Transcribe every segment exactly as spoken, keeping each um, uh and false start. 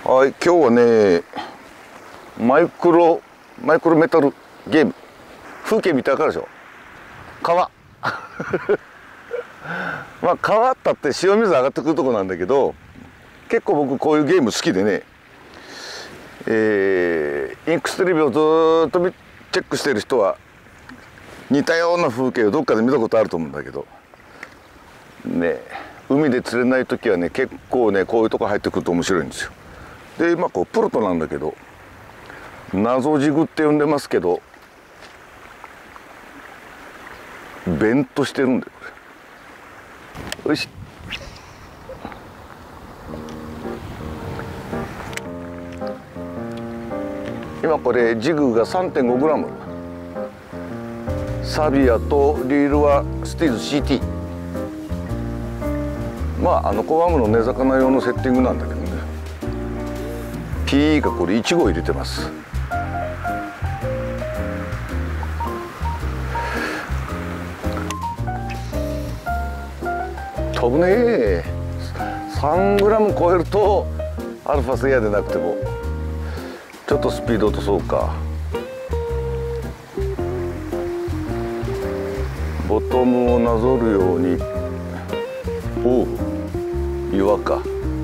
はい、今日はね、マイクロマイクロメタルゲーム、風景見たからでしょ。川まあ川ったって塩水上がってくるとこなんだけど、結構僕こういうゲーム好きでね、えー、インクステレビをずーっとチェックしてる人は似たような風景をどっかで見たことあると思うんだけどね、海で釣れない時はね、結構ねこういうとこ入ってくると面白いんですよ。で今こうプロトなんだけど、謎ジグって呼んでますけど、ベントしてるんだよこれ。よし、今これジグが さんてんごグラム、 サビアとリールはスティーズ シーティー。 まああの小ガムの根魚用のセッティングなんだけどね、 ピー がこれいち号入れてます。飛ぶね。さんグラム超えるとアルファセイヤでなくてもちょっとスピード落とそうか。ボトムをなぞるように、おう岩か。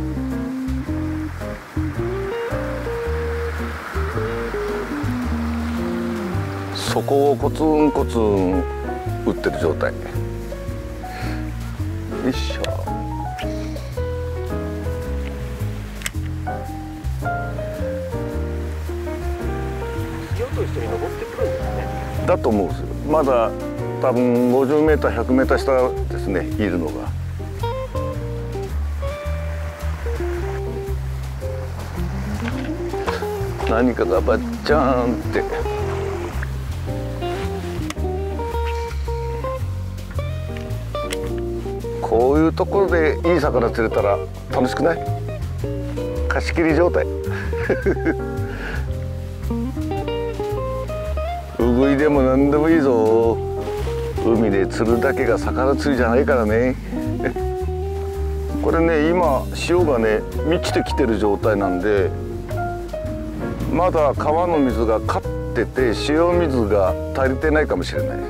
そこをコツンコツン打ってる状態。よいしょ。 潮と一緒に登ってくるんですね。 だと思うんですよ。まだ多分ごじゅうメーターひゃくメーター下ですね、いるのが。何かがバッチャーンって。こういうところでいい魚釣れたら楽しくない？貸し切り状態。ウグイでも何でもいいぞ。海で釣るだけが魚釣りじゃないからね。これね、今潮がね満ちてきてる状態なんで、まだ川の水が勝ってて塩水が足りてないかもしれない。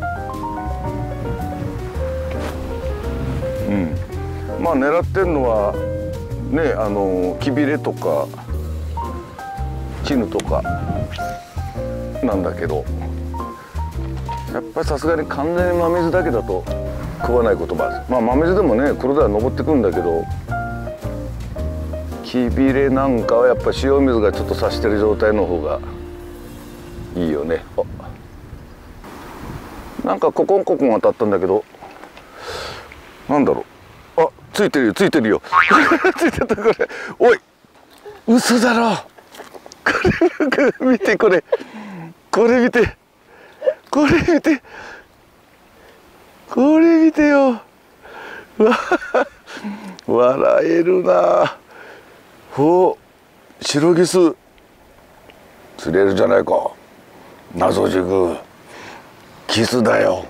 うん、まあ狙ってるのはね、あのキビレとかチヌとかなんだけど、やっぱりさすがに完全に真水だけだと食わないこともある。まあ真水でもね黒鯛は登ってくるんだけど、キビレなんかはやっぱ塩水がちょっとさしてる状態の方がいいよね。あ、なんかココンココン当たったんだけど、なんだろう。あ、ついてるよついてるよ。ついてたこれ。おい、嘘だろ。これ見て、これこれ見て、これ見て、これ見てよ。わ笑えるな。お、白ギス釣れるじゃないか。謎ジグキスだよ。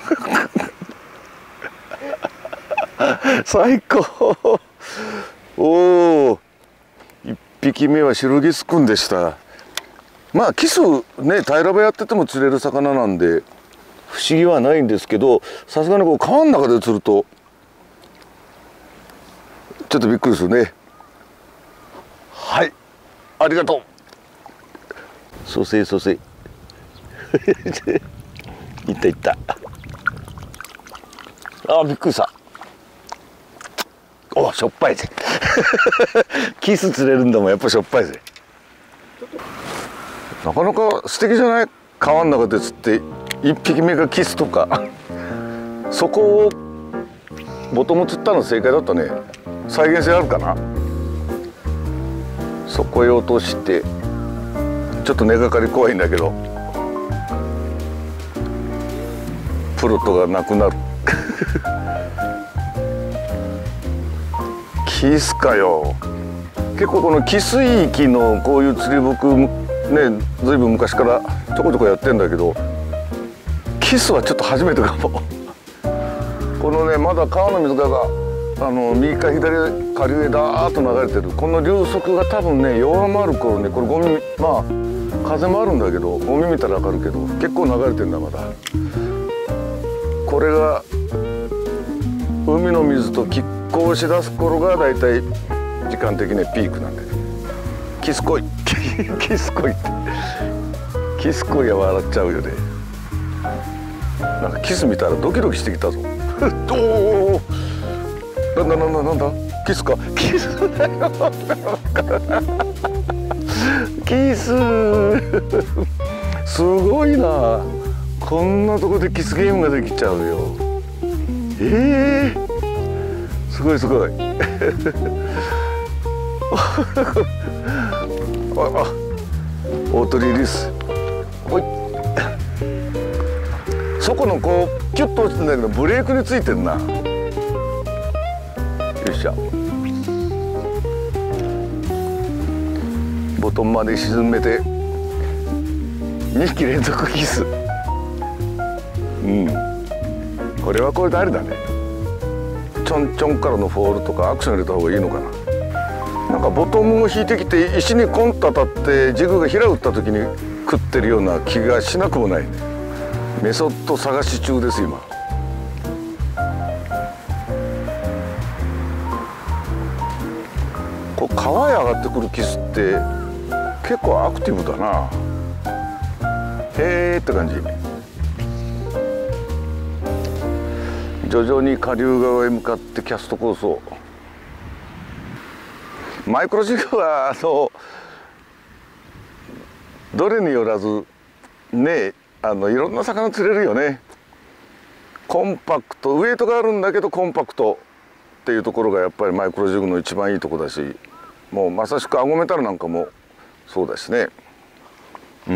最高。おお、一匹目は白ギスくんでした。まあキスね、平らばやってても釣れる魚なんで不思議はないんですけど、さすがにこう川の中で釣るとちょっとびっくりするね。はい、ありがとう。蘇生蘇生。いったいった。あ、びっくりした。お、しょっぱいぜ。キス釣れるんだもん、やっぱしょっぱいぜ。なかなか素敵じゃない？川の中で釣って一匹目がキスとか。そこをボトム釣ったの正解だったね。再現性あるかな。そこへ落として、ちょっと根がかり怖いんだけどプロトがなくなる。キスかよ。結構このキス域のこういう釣り僕ね、ずいぶん昔からちょこちょこやってんだけど、キスはちょっと初めてかも。このね、まだ川の水があの右か左下流へダーッと流れてるこの流速が多分ね弱まる頃ね、これゴミ、まあ風もあるんだけどゴミ見たら分かるけど結構流れてるんだまだ。これが海の水と拮抗しだす頃がだいたい時間的にピークなんで、キスコイキスコイってキスコイは笑っちゃうよね。なんかキス見たらドキドキしてきたぞおお、なんだなんだなんだ、キスか、キスだよキスすごいな、こんなとこでキスゲームができちゃうよ。ええー、すごいすごいああ、大鳥リス、ほい、そこのこうキュッと落ちてんだけどブレークについてんな。よいしょ、ボトンまで沈めてにひき連続キス。うん、これはこれでありだね。ちょんちょんからのフォールとかアクション入れた方がいいのかな。なんかボトムを引いてきて石にコンと当たってジグが平打った時に食ってるような気がしなくもないね。メソッド探し中です今。こう川へ上がってくるキスって結構アクティブだな。へーって感じ。徐々に下流側へ向かってキャストコースを。マイクロジグはあのどれによらずね、あのいろんな魚釣れるよね。コンパクト、ウエイトがあるんだけどコンパクトっていうところがやっぱりマイクロジグの一番いいとこだし、もうまさしくアゴメタルなんかもそうだしね。うん、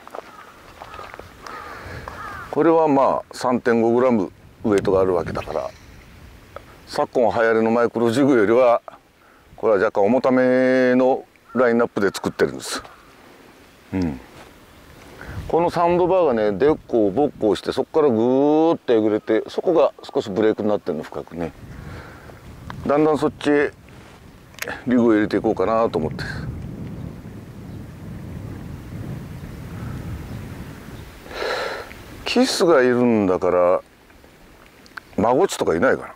これはまあ さんてんごグラム ウエイトがあるわけだから、昨今流行りのマイクロジグよりはこれは若干重ためのラインナップで作ってるんです。うん、このサンドバーがねでっこをぼっこをして、そこからぐーっとえぐれて、そこが少しブレークになってるの深くね。だんだんそっちへリグを入れていこうかなと思って。キスがいるんだからマゴチとかいないかな。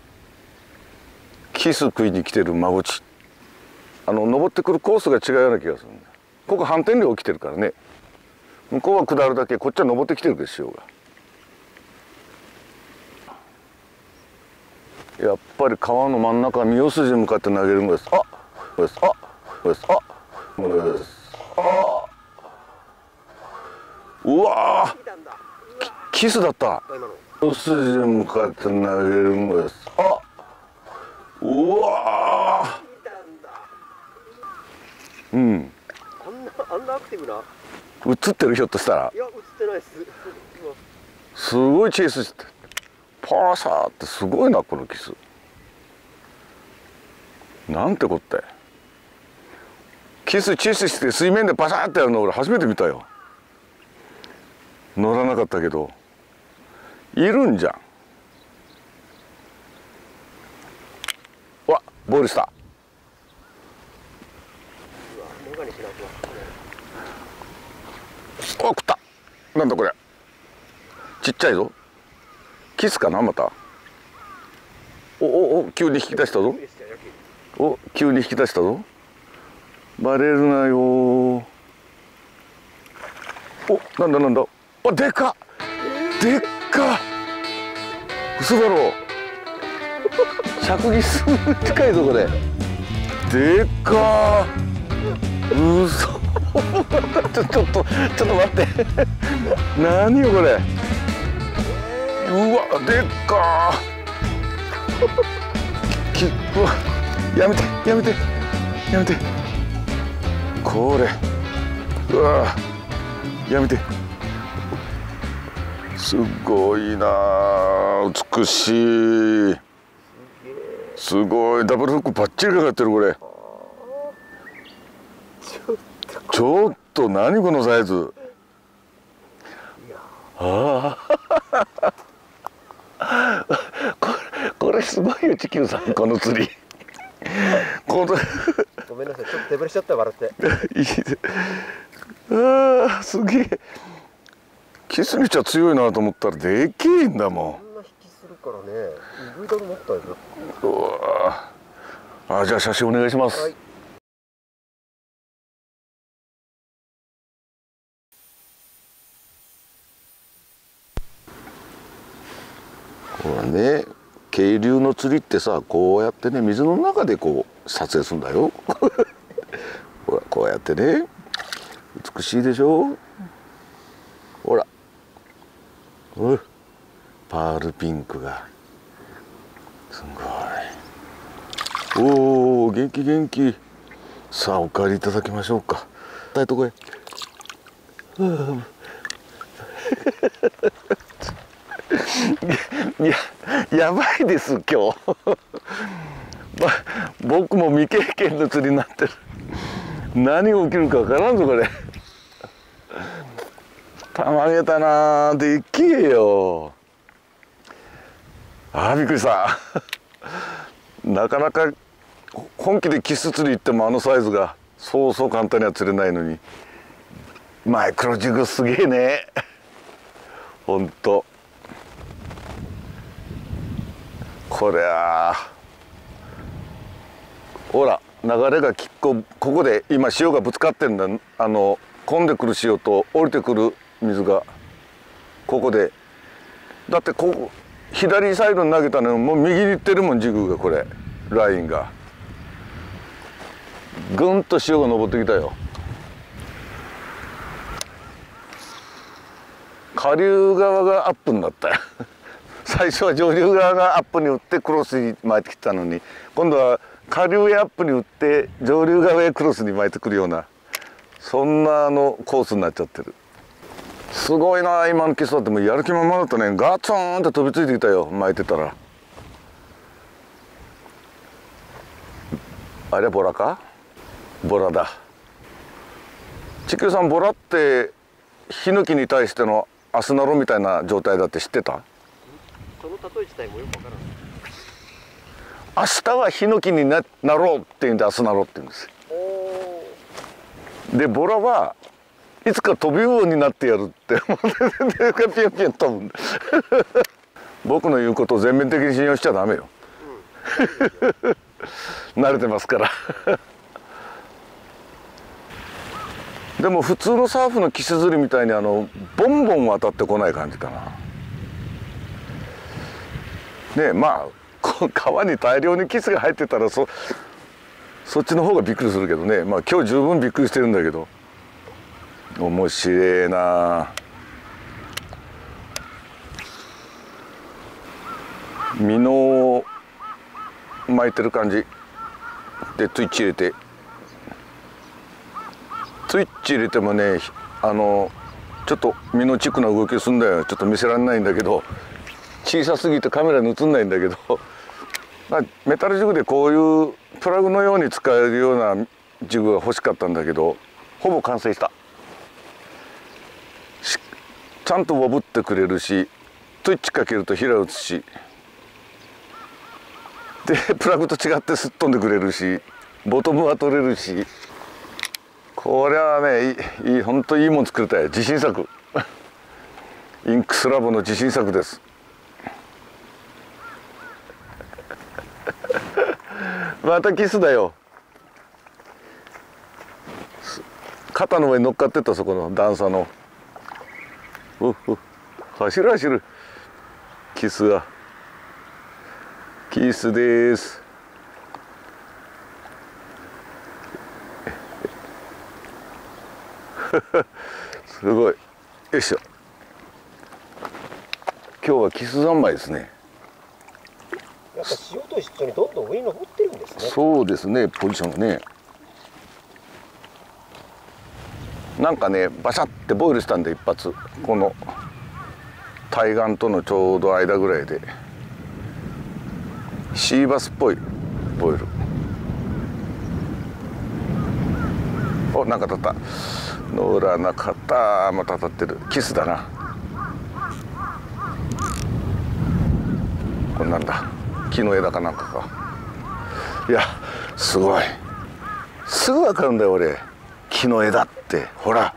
キス食いに来てるマゴチ、あの登ってくるコースが違うような気がするんだ。ここ反転量起きてるからね。向こうは下るだけ、こっちは登ってきてるでしょうが。やっぱり川の真ん中三代筋に向かって投げるんです。あこれです、あこれです、あこれです、あうわー、キスだった。三代筋に向かって投げるんです。あうわー、うん、 あんなあんなアクティブな。 映ってる、ひょっとしたら。 いや映ってないです。 すごいチェイスしてパーサーってすごいなこのキス。なんてこって、キスチェイスして水面でパシャーってやるの俺初めて見たよ。乗らなかったけどいるんじゃん。わっボイルした。あ食った。なんだこれ、ちっちゃいぞ。キスかなまた。おおお急に引き出したぞ。お急に引き出したぞ。バレるなよ。おなんだなんだ。あでかっでっか。嘘だろ。尺ギス近いぞこれ。でっか。嘘ちょちょっとちょっと待って何よこれ。うわでっかきうわやめてやめてやめてこれうわやめて。すごいな美しい。すごいダブルフックバッチリかかってるこれ。ちょっと何このサイズ。ああこれこれすごいよ地球さん、この釣り。このごめんなさい、ちょっと手ぶれしちゃった、笑って。 いいで、ああすげえ。キスにちゃ強いなと思ったらでけえんだもん。 こんな引きするからね、意外だと思ったよ。 うわあ、じゃあ写真お願いします。 はい。 これね、渓流の釣りってさ、こうやってね、水の中でこう撮影するんだよ。ほら、こうやってね、美しいでしょ。ほら、うん、パールピンクがすごい。おお、元気元気。さあお帰りいただきましょうか。たいとこへ。いや、やばいです今日。僕も未経験の釣りになってる。何が起きるかわからんぞこれ。たまげたな、でっけえよ。ああびっくりした。なかなか本気でキス釣り行ってもあのサイズがそうそう簡単には釣れないのに、マイクロジグすげえね。ほんとこりゃあ、ほら流れがきっこここで今潮がぶつかってんだ。あの混んでくる潮と降りてくる水がここで、だってここ左サイドに投げたのもう右に行ってるもん、ジグがこれラインがぐんと潮が上ってきたよ。下流側がアップになったよ。最初は上流側がアップに打ってクロスに巻いてきたのに、今度は下流へアップに打って上流側へクロスに巻いてくるような、そんなあのコースになっちゃってる。すごいな、今のキスだってもうやる気満々だったね。ガツンって飛びついてきたよ、巻いてたら。あれボラか、ボラだ。地球さん、ボラってヒノキに対してのアスナロみたいな状態だって知ってた？ その例え自体もよくわからない。 明日はヒノキに な, なろうっていうんでアスナロって言うんですよ。でボラはいつか飛び魚になってやるってピヨピヨ飛ぶんだ。僕の言うことを全面的に信用しちゃダメよ。うん、慣れてますから。でも普通のサーフのキス釣りみたいにあのボンボン渡ってこない感じかな。ねえ、まあ川に大量にキスが入ってたら そ, そっちの方がびっくりするけどね。まあ今日十分びっくりしてるんだけど。面白いな。ミノを巻いてる感じでツイッチ入れて、スイッチ入れてもね、あのちょっと身のチックな動きするんだよ。ちょっと見せられないんだけど、小さすぎてカメラに映んないんだけど、まあ、メタルジグでこういうプラグのように使えるようなジグが欲しかったんだけど、ほぼ完成した。ちゃんとボブってくれるし、スイッチかけるとヒラ打つし、でプラグと違ってすっ飛んでくれるし、ボトムは取れるし、これはね、いい、本当にいいもん作れたよ。自信作。インクスラボの自信作です。またキスだよ。肩の上に乗っかってった、そこの段差の。うっうっ、走る走る。キスが。キスです。すごい。よいしょ。今日はキス三昧ですね。 やっぱ潮と一緒にどんどん上に登ってるんですね。 そうですね、ポジションがね。なんかね、バシャってボイルしたんで一発、この対岸とのちょうど間ぐらいでシーバスっぽいボイル。お、なんか当たった。乗らなかった。また当たってる。キスだな。これなんだ。 木の枝かなんかか。いやすごい、すぐ分かるんだよ俺、木の枝って。ほら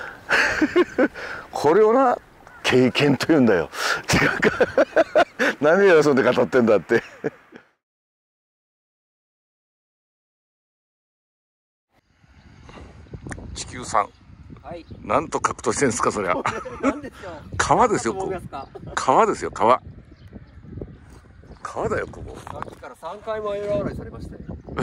これをな経験というんだよ。違うか何偉そうで語ってんだって地球さん、はい、なんと格闘してんですかそりゃ川ですよ、ここ川ですよ、川川だよ、ここ。 さっきからさんかいもエラ洗いされましたよ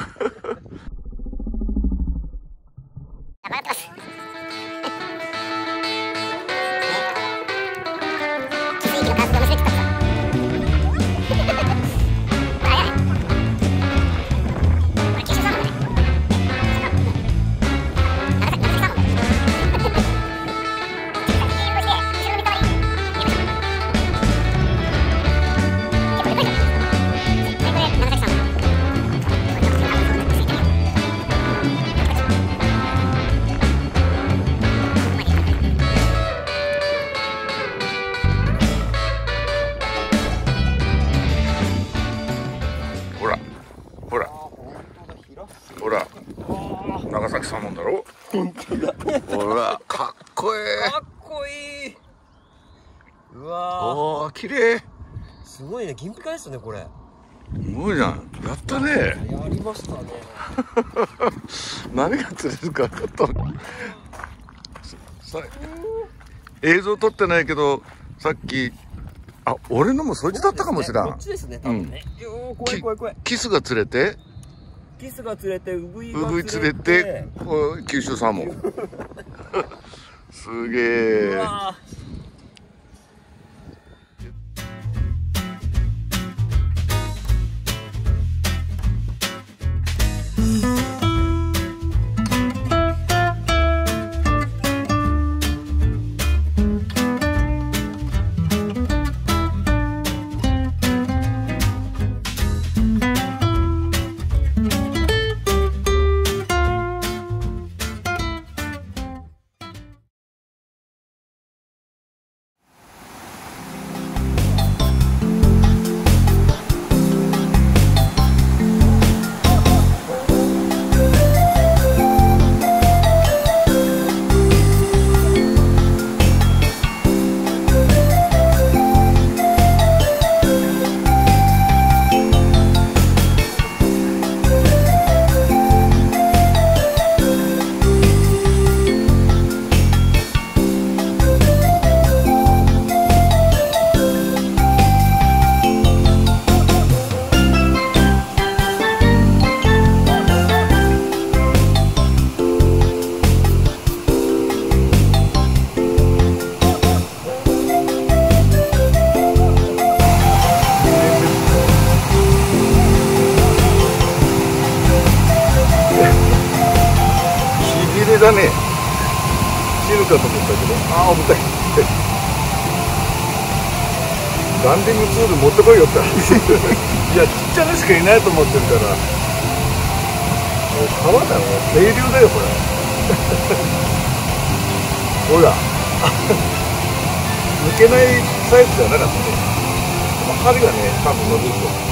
ほら長崎サーモンだろ。本当だほらかっこいい、 かっこいい。うわおー綺麗、 すごいね、銀ピカですねこれ。 すごいじゃん、やったね。 やりましたね何が釣れるかちょっとさ映像撮ってないけど、さっきあ俺のもそいつだったかもしれん。 こっちですね多分ね。よー怖い怖い怖い。 キスが釣れてキスが釣れて、ウグイがウグイ釣れて、九州サーモンすげえ。だね、死ぬかと思ったけど、ああ重たいランディングツール持ってこいよって話いやちっちゃなしかいないと思ってるから、もう川だよ、清流だよこれほら抜けないサイズじゃなかったね。針がね多分伸びると。